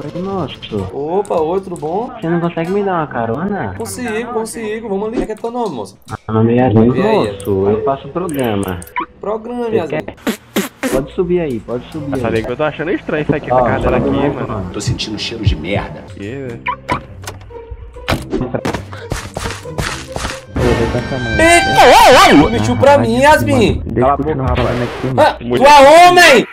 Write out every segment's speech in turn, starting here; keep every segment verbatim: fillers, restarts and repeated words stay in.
Oi, moço. Opa, oi, tudo bom? Você não consegue me dar uma carona? Consigo, consigo. Vamos ali. Como é que é teu nome, moço? Meu nome é Yasmin, E aí? moço. Eu faço programa. Programa, Você Yasmin. quer? Pode subir aí, pode subir aí. Sabe que eu tô achando estranho isso aqui, essa Ó, cadeira aqui, sobe mais, mano. Tô sentindo um cheiro de merda. Que, velho? Eita! Tu mentiu pra mim, Yasmin! Deixa eu continuar falando aqui, mano. Ah, tu é homem!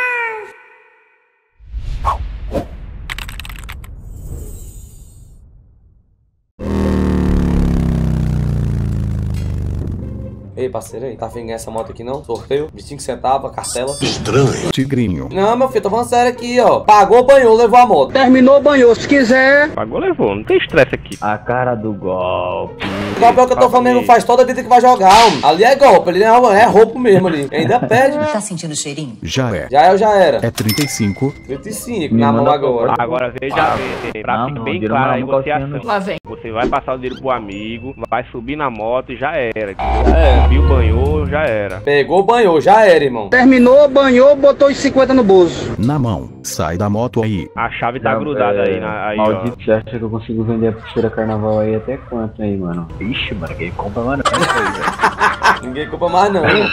Ei, parceiro, aí, tá afim de ganhar essa moto aqui não? Sorteio, vinte e cinco centavos, cartela. Estranho. Tigrinho. Não, meu filho, tô falando sério aqui, ó. Pagou, banhou, levou a moto. Terminou, banhou. Se quiser. Pagou, levou. Não tem estresse aqui. A cara do golpe. O Gabriel que eu tô falando faz toda a vida que vai jogar, homem. Ali é golpe, ali é, é roubo mesmo ali. Ainda pede. Tá sentindo o cheirinho? Já é. Já é ou já era? É trinta e cinco. trinta e cinco, Me na mão manda agora. Agora veja bem, pra Não, ficar não, bem dinheiro claro não, aí não você confio, acha. Lá vem. Você vai passar o dinheiro pro amigo, vai subir na moto e já era. Já era. Subiu, banhou, já era. Pegou, banhou, já era, irmão. Terminou, banhou, botou os cinquenta no bolso. Na mão. Sai da moto aí. A chave tá Não, grudada é, aí, na, aí ó. Maldito, você acha que eu consigo vender a pulseira carnaval aí até quanto aí, mano? Ixi, mano, quem compra, mano? Ninguém culpa mais não. Eu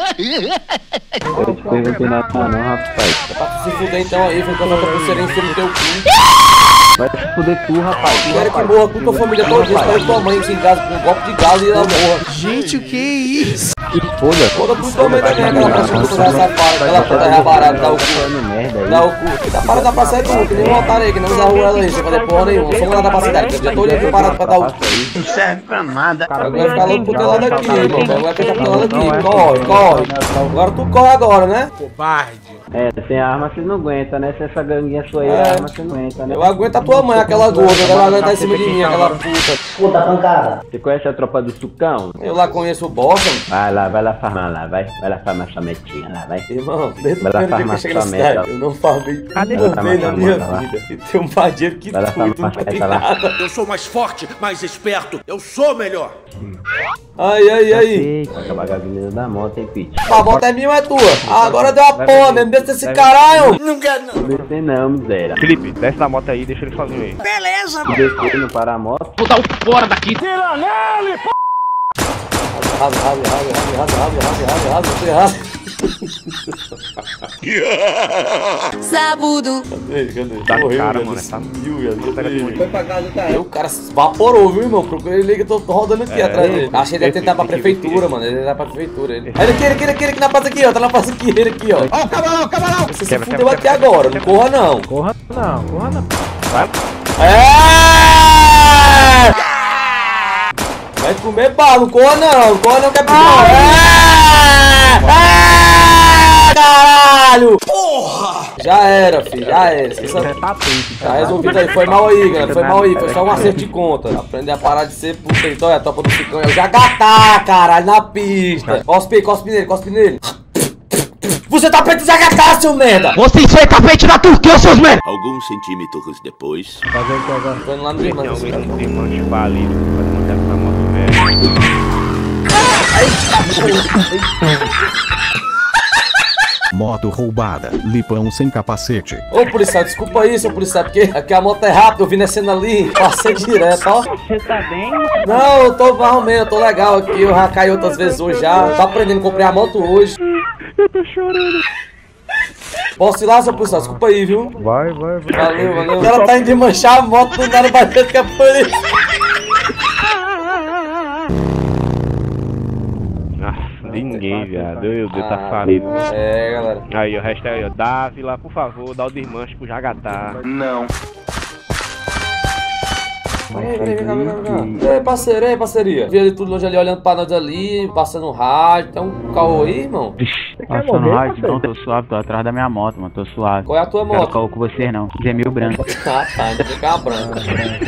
te perguntei nada não, rapaz. Pra tu se fuder então aí, vem colocar a pulseira em cima do teu cu. Vai se fuder tu, rapaz. Tu, Quero que rapaz. morra com tua família toda, espero que tua mãe se em casa com um golpe de gás e ela morra. Gente, o que é isso? Que foda. Foda tu também também, aquela prostituta da safada, aquela puta rebarada, dá o cu. falando merda aí. Dá o cu. Que tá parado da praça é tu, que nem um otário aí, que não usa a rua ela aí, sem fazer porra nenhuma. Só lá da praça dela, que eu já tô olhando parado pra dar o cu. Não serve pra nada. Agora vai ficar louco pro teu lado aqui, irmão. Agora vai ficar pro teu lado aqui. Corre, corre. Agora tu corre agora, né? É, sem arma vocês não aguentam, né? Se essa ganguinha sua aí, É. a arma você não aguenta, né? Eu aguento a tua mãe, aquela gorda, ela vai aguentar em cima de mim, aquela puta. Você conhece a tropa do Sucão? Eu lá conheço o boss, mano. Vai lá, vai lá farmar lá, vai. Vai lá farmar sua metinha lá, vai. Irmão, desde o Vai lá primeiro dia que eu farmar cheguei na sua cidade, meta. eu não farmei Cadê? uma Vai vez na farmar minha sua meta vida. E tem um mais dinheiro que Vai lá tu, e tu não farmar tem sua meta lá. nada. Eu sou mais forte, mais esperto. Eu sou melhor. Aí, aí, aí. Eita, acabar a gasolina da moto, hein, Pete? A volta é minha ou é tua? Ah, agora deu a porra mesmo, deixa esse caralho. Não quero não. Não descer não, miséria. Felipe, desce da moto aí e deixa ele sozinho aí. Beleza, Se descer não parar a moto, Raso, raso, raso, raso, raso, raso, raso, raso, você raso. Sabudo. Cadê, cadê? Dá Morreu, cara, velho, mano, essa- sumiu, velho. Pega tudo. Foi pra casa do cara. Aí o cara se evaporou, viu, irmão? Procurei ele que eu tô, tô rodando aqui É, atrás dele. Achei que ele esse- deve tentar pra esse- prefeitura, esse- mano. Ele deve tentar pra prefeitura. Ele. Olha aqui, ele aqui, ele aqui, ele aqui na praça aqui, ó. Tá na praça aqui, ele aqui, ó. Ó, o camarão, o camarão. Você se Quebra, fudeu quebra, aqui quebra, agora, quebra, não corra não. corra não, corra não. Vai. É! Vai comer bala, não corra não, não corra não que é pior. É! É! Caralho! Porra! Já era, filho, já era. Esqueça- Tá resolvido aí, foi mal aí, galera. Foi mal aí, foi só um acerto de conta. Aprender a parar de ser puta, então é a topa do Ficão. É o Jagatá, caralho, na pista. Cospe, cospe nele, cospe nele. Você tá preto de Jagatá, seu merda! Você foi tapete da Turquia, seus merda. Alguns centímetros depois. Tô indo lá no Tem irmão. alguém que tem manche falido, vai mandar essa moto velha. Moto roubada. Lipão sem capacete. Ô policial, desculpa aí, seu policial, porque aqui a moto é rápida, eu vim descendo ali, passei direto, ó. Você tá bem? Não, eu tô mais ou menos, eu tô legal aqui, eu já caí outras vezes hoje já. Tô aprendendo a comprar a moto hoje. Eu tô chorando. Posso ir lá, seu policial? Desculpa aí, viu? Vai, vai, vai. Valeu, valeu. O cara tá indo de manchar a moto, do nada batendo com a polícia. Ah, ninguém, viado. Meu Deus, tá Ah, falido. É, galera. Aí, o resto aí, ó. Dávila, por favor, dá o desmanche pro Jagatá. Não. Vem, vem, vem cá, vem cá, vem cá. Ei, parceiro, ei, parceria. Vi ele tudo longe ali, olhando pra nós ali, passando o rádio. Tem um caô aí, irmão? Nossa, no rádio, não, tô suave, tô atrás da minha moto, mano, tô suave. Qual é a tua Quero moto? caô com vocês não, Zé Mil Branco. Ah, tá, ainda tem uma branca.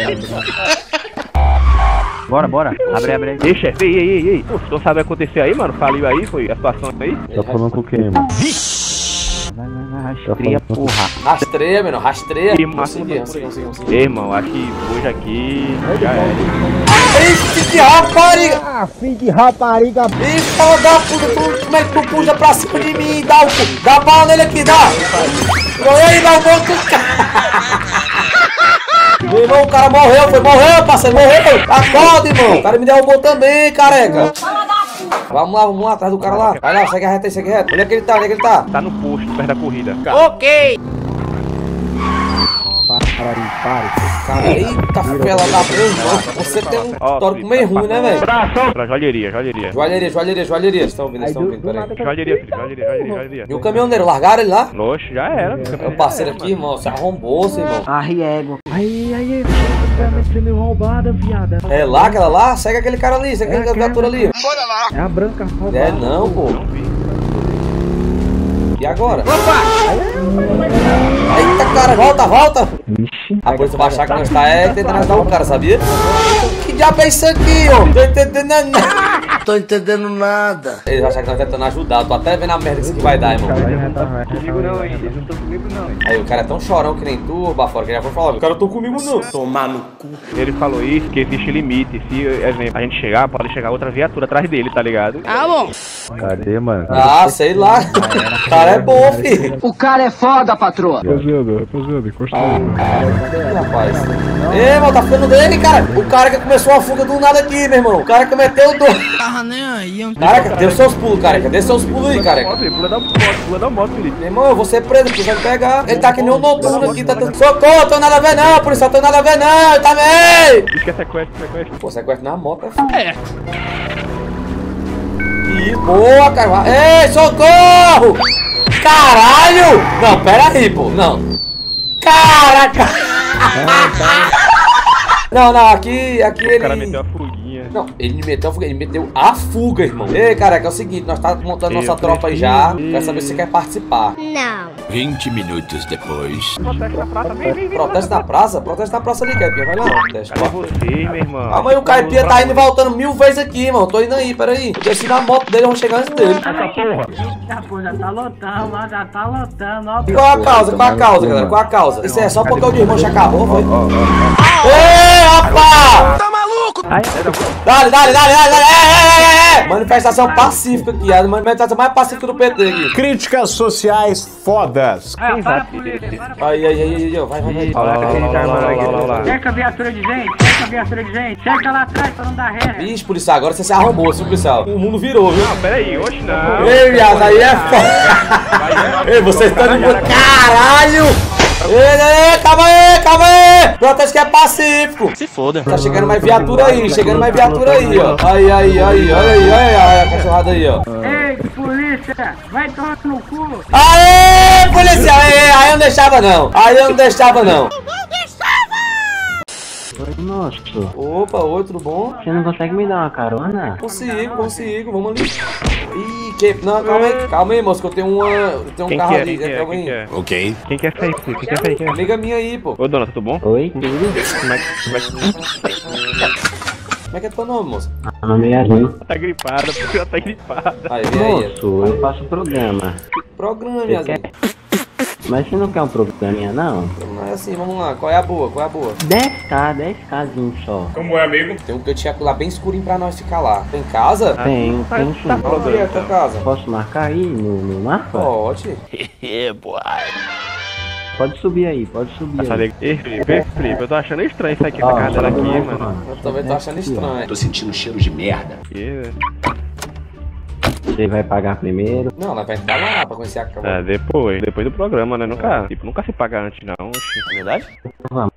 Bora, bora, abre, abre aí. Ei, chefe, ei, ei, ei, ei. Pô, tu não sabe o que aconteceu aí, mano? Faliu aí, foi a situação aí? Tá falando com quem, mano? Vai, vai, vai, rastreia, porra. Rastreia, menino, rastreia. Que Vamos massa, seguir, vamos seguir, vamos seguir, vamos seguir. Ei, irmão, acho que hoje aqui já era. Eita, que rapariga! Ah, filho de rapariga. Ih, fala da puta, tu, como é que tu puxa pra cima de mim? Dá o cu, dá bala nele aqui, dá! Foi aí, dá o gol do cara! irmão, o cara morreu, foi, morreu, parceiro, morreu. Acorda, irmão. O cara me derrubou também, careca. Vamos lá, vamos lá, atrás do cara lá. Vai lá, segue a reta aí, segue a reta. Onde é que ele tá, onde é que ele tá? Tá no posto, perto da corrida. Ok. Cara, eita, fela da porra, irmão. Você tem um histórico meio ruim, né, velho? Pra joalheria, joalheria. Joalheria, joalheria, joalheria. Vocês estão ouvindo, vocês estão ouvindo, peraí. Joalheria, filho, joalheria, joalheria, joalheria. E o caminhoneiro, largaram ele lá? Oxe, já era. Meu parceiro aqui, irmão, se arrombou, seu irmão. Arriego. Aí, aí, meio roubada, viada. É lá, aquela lá? Segue aquele cara ali, segue aquela viatura ali. Bora lá. É a branca roubada. É não, pô. E agora? Eita, cara, volta, volta! A polícia vai achar que nós tá é tentando ajudar o cara, sabia? Que diabo é isso aqui, ó? Tô entendendo nada. Tô entendendo nada. Eles vão achar que nós tá tentando ajudar. Tô até vendo a merda que isso aqui vai dar, irmão. Comigo não, hein? Eles não estão comigo não. Aí o cara é tão chorão que nem tu, Bafora, que já foi falar. O cara, tô comigo não. Tomar no cu. Ele falou isso, que existe limite. Se, exemplo, a gente chegar, pode chegar outra viatura atrás dele, tá ligado? Ah, bom. Cadê, mano? Ah, sei lá. O cara é bom, filho. O cara é foda, patroa. Rapaziada, rapaziada, encosta aí, mano. Ih, rapaz. Ei, irmão, tá ficando dele, cara. O cara que começou a fuga do nada aqui, meu irmão. O cara que meteu o dois. Tava nem aí. Careca, dê os seus pulos, careca. Dê seus pulos aí, careca. Pula da moto, pula da moto, Felipe. Meu irmão, eu vou ser preso, porque vai me pegar. Ele tá que nem um noturno aqui, tá tendo... Socorro, tô nada a ver não, policial, tô nada a ver não, ele tá meio. Diz que é sequestro, sequestro. Pô, sequestro na moto, é. É. Ih, boa, cara. Ei, socorro! Caralho! Não, pera aí, pô, não. Caraca! Não, não, aqui, aqui ele... O cara meteu a fuguinha. Não, ele meteu a fuga, ele meteu a fuga, irmão. Ei, careca, é o seguinte, nós tá montando nossa tropa aí já. Quero saber se você quer participar. Não. vinte minutos depois. Protesto na praça, vem, vem, vem. Protesto na praça? Protesto na praça ali, Caipinha, vai lá. Protesto. Cadê você, meu irmão? Calma aí, o Caipinha tá indo e voltando mil vezes aqui, irmão. Tô indo aí, peraí. Eu desci na moto dele, vamos chegar antes dele. Essa porra. Já, pô, já tá lotando, ó, já tá lotando, ó. Qual a causa? Qual a causa, galera? Qual a causa? Isso é só porque o irmão já acabou, foi? Ei, rapaz! Tá maluco? Ai, Dale, dale, dale, dale, dale! É, é, é, é. Manifestação pacífica aqui, a manifestação mais pacífica do P T aqui. Críticas sociais fodas. É, para a polícia, para a Aí, aí, aí, aí, vai, vai, vai. Olha lá, olha lá, olha lá, olha lá, olha lá. Cerca a viatura de gente, cerca a viatura de gente, cerca lá atrás pra não dar ré. Vixe, policial, agora você se arrombou, seu policial. O mundo virou, viu? Não, peraí, hoje não. Ei, viado, aí é foda. Ei, vocês estão de caralho! Ei, ei, calma aí, calma aí! Protesto que é pacífico! Se foda. Tá chegando mais viatura aí, chegando mais viatura aí, ó. Aí, aí, aí, olha aí, olha aí, olha a cachorrada aí, ó. Ei, polícia, vai tomar no cu. Aê, policial! Aí, aí eu não deixava não! Aí eu não deixava não! Nossa, Opa, oi, tudo bom? você não consegue me dar uma carona? Consigo, consigo, vamos ali. Ih, que... Não, calma aí, calma aí, moço, que eu tenho uma... Eu tenho um Quem carro que é? ali, Quem que é? calma Quem aí. que é? Ok. Quem quer sair? Quem quer sair? Quem é? Amiga minha aí, pô. Ô, dona, tudo bom? Oi, tudo? Como é que... Como é que... Como é que é teu nome, moço? Meu nome é Yasmin. Tá gripada, porque ela tá gripada. Aí, vem aí. Moço, eu faço programa. Programa, Você Yasmin. quer? Mas você não quer um programinha, não? Não é assim, vamos lá. Qual é a boa? Qual é a boa? dez k, dez kzinho só. Tem um cantinho lá bem escurinho pra nós ficar lá. Tem casa? Tem, tá- tem tá sim. Qual que é a tua casa? Posso marcar aí no, no mapa? Pode. Pode subir aí, pode subir Essa aí. nega... Ei, Felipe, ei, Felipe, eu tô achando estranho isso aqui, essa Ó, casa dela aqui, ó, mano. Eu também tô achando estranho. Tô sentindo cheiro de merda. Aqui, velho. Você vai pagar primeiro. Não, nós vai entrar lá pra conhecer a cama. É, depois, depois do programa, né? Nunca, tipo, nunca se paga antes, não. Oxi. É verdade? Vamos.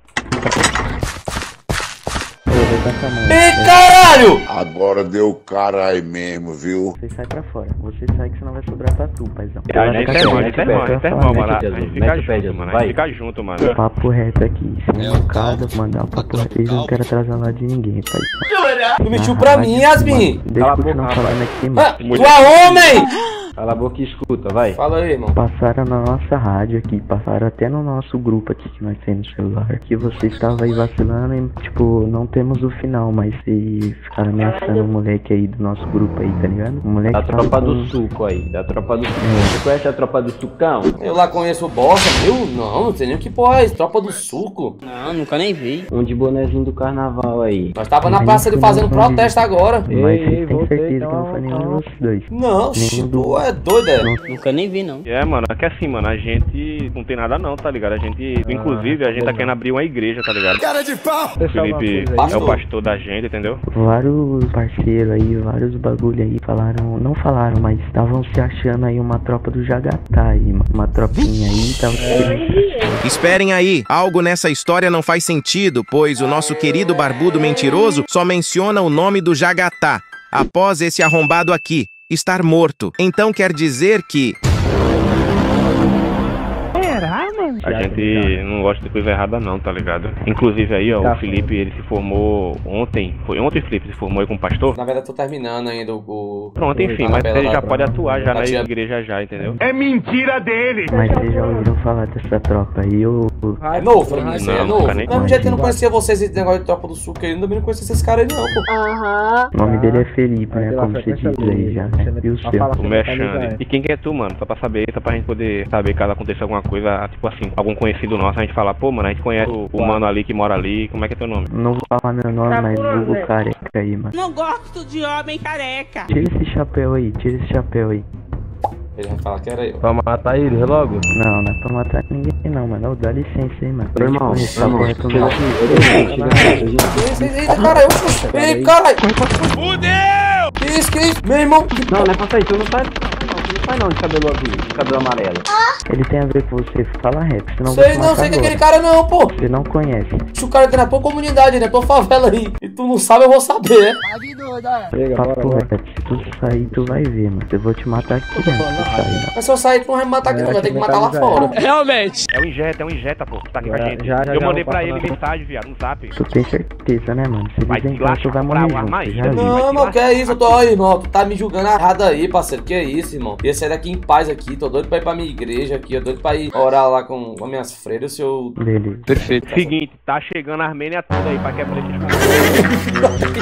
Ô, vem com essa mão. Ih, caralho! Agora deu caralho mesmo, viu? Você sai pra fora. Você sai que senão vai sobrar pra tu, paizão. A gente é irmão, a gente é irmão, a gente é irmão, mano. A gente fica Mete o pé, junto, Jesus, mano. A vai. gente fica junto, mano. Papo reto aqui. Sem mancada, mandar um papo reto. Eles não querem atrasar lá de ninguém, paizão. Tu mentiu pra mim, Yasmin! Deixa eu continuar falando aqui, mano. Ah, tu é homem! Cala a boca e escuta, vai. Fala aí, irmão. Passaram na nossa rádio aqui, passaram até no nosso grupo aqui que nós temos no celular. Que você estava aí vacilando e, tipo, não temos o final, mas se ficaram ameaçando o moleque aí do nosso grupo aí, tá ligado? O moleque Da tava tropa com- do suco aí, da tropa do suco. Você conhece a tropa do sucão? Eu lá conheço o Bossa, viu? Não, não sei nem o que porra é isso. Tropa do suco. Não, nunca nem vi. Um de bonezinho do carnaval aí. Nós tava na praça ali fazendo protesto agora. Mas Ei, vocês têm voltei, certeza que então, não foi nenhum de então. vocês dois. Não, Nenhum do... tu é doido, é? Nunca nem vi, não. É, mano, é que assim, mano, a gente não tem nada não, tá ligado? A gente, inclusive, a gente tá querendo abrir uma igreja, tá ligado? Cara de pau! O Felipe é o pastor da gente, entendeu? Vários parceiros aí, vários bagulho aí falaram, não falaram, mas estavam se achando aí uma tropa do Jagatá aí, mano. Uma tropinha aí, tava querendo... Esperem aí, algo nessa história não faz sentido, pois o nosso querido barbudo mentiroso só menciona o nome do Jagatá, após esse arrombado aqui estar morto. Então quer dizer que... A gente não gosta de coisa errada não, tá ligado? Inclusive aí, ó, o Felipe, ele se formou ontem. Foi ontem o Felipe se formou aí com o pastor? Na verdade, tô terminando ainda o... Pronto, enfim, mas ele já pode atuar já na igreja já, entendeu? É mentira dele! Mas vocês já ouviram falar dessa tropa aí, ou... É novo pra mim, isso aí é novo. nem- Do mesmo jeito que eu não conhecia vocês, esse negócio de tropa do sul, que eu também não conhecia esses caras aí não, pô. Aham. O nome dele é Felipe, né? Como você diz aí já, né? E o seu? O Mexande. E quem que é tu, mano? Só pra saber, só pra gente poder saber caso aconteça alguma coisa, tipo assim, algum conhecido nosso, a gente fala, pô, mano, a gente conhece o, o mano ali que mora ali, como é que é teu nome? Não vou falar meu nome, mas vulgo careca aí, mano. Não gosto de homem careca. Tira esse chapéu aí, tira esse chapéu aí. Ele vai falar que era eu. Pra matar ele logo? Não, não é pra matar ninguém não, mano. Ô, dá licença aí, mano. Meu irmão, meu irmão, Eita, cara, eu... Ei, caralho! Fudeu! Que isso, que isso? Meu irmão... Não, não é pra sair, tu não sai. Não, tu não sai não de cabelo azul, de cabelo amarelo. Ele tem a ver com você, fala reto, senão Sei vou não, te sei que matar aquele agora. cara não, pô. Você não conhece. Se o cara tem na tua comunidade, né? Tua favela aí. E tu não sabe, eu vou saber. Papo reto, se tu sair, tu vai ver, mano. Eu vou te matar aqui dentro, se tu sair, mano. Mas se eu sair, tu não vai me matar aqui, não. Vai ter que matar lá fora. Realmente. É o Injeta, é o Injeta, pô, que tá aqui com a gente. Eu mandei pra ele mensagem, viado, no zap. Tu tem certeza, né, mano? Se Vai eles te entrar, tu vai lascar, morrer pra junto, armar já ainda, vi. vai Não, te mano, que é lascar. isso? Eu tô, ó, irmão, tu tá me julgando errado aí, parceiro. Que é isso, irmão? Ia sair daqui em paz aqui. Tô doido pra ir pra minha igreja aqui. Eu tô doido pra ir orar lá com, com minhas freiras. Se eu... Beleza. Perfeito. Seguinte, tá chegando a Armênia toda aí pra quebrar esses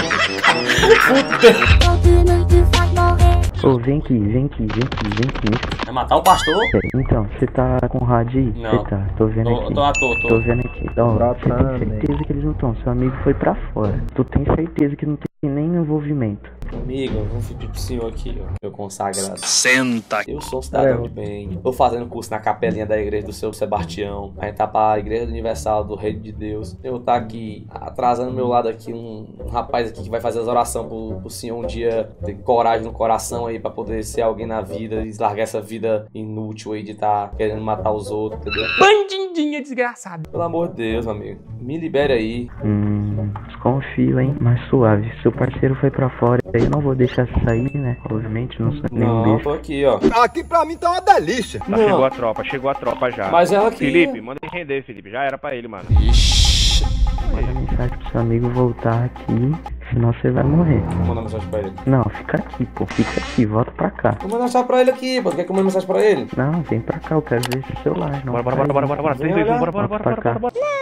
Ô, vem aqui, vem aqui, vem aqui, vem aqui. Vai matar o pastor? Então, você tá com rádio aí? Não. Você tá, tô vendo Tô, aqui. tô à toa, tô. Tô vendo aqui. Então, você tem certeza que eles não estão. Seu amigo foi pra fora. Tu tem certeza que não tem nem envolvimento. Amigo, eu vou pedir pro senhor aqui, ó. Meu consagrado. Senta. Eu sou um cidadão de bem. Tô fazendo curso na capelinha da igreja do seu Sebastião. A gente tá pra igreja universal do Reino de Deus. Eu tá aqui, atrasando meu lado aqui, um, um rapaz aqui que vai fazer as orações pro, pro senhor um dia ter coragem no coração aí pra poder ser alguém na vida e largar essa vida inútil aí de tá querendo matar os outros, entendeu? Bandidinha desgraçada. Pelo amor de Deus, meu amigo. Me libere aí. Hum, desconfio, hein? Mas suave. Seu parceiro foi pra fora. Eu não vou deixar sair, né? Obviamente, não sou nenhum Não, besta. tô aqui, ó. Aqui pra mim tá uma delícia. Tá, Não. chegou a tropa, chegou a tropa já. Mas ela que... Felipe, manda ele render, Felipe. Já era pra ele, mano. Manda mensagem pro seu amigo voltar aqui, senão você vai morrer. Vou mandar mensagem pra ele. Não, fica aqui, pô. Fica aqui, volta pra cá. Vou mandar mensagem pra ele aqui, pô. Tu quer que eu mande mensagem pra ele? Não, vem pra cá, eu quero ver esse celular. Não, Bora, bora, bora, bora, bora, bora. três, dois, um, bora, bora, bora, Volta bora, pra bora, cá. bora.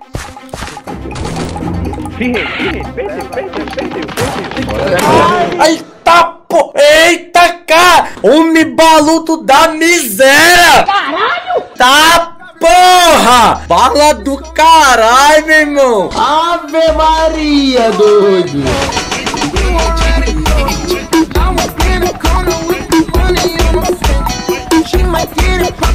Se rende, se rende. Perdeu, perdeu, perdeu, perdeu. Eita, pô! Eita, cara! Homem baluto da miséria! Caralho! Tá, porra! Bala do caralho, meu irmão! Ave Maria, doido. She might get it.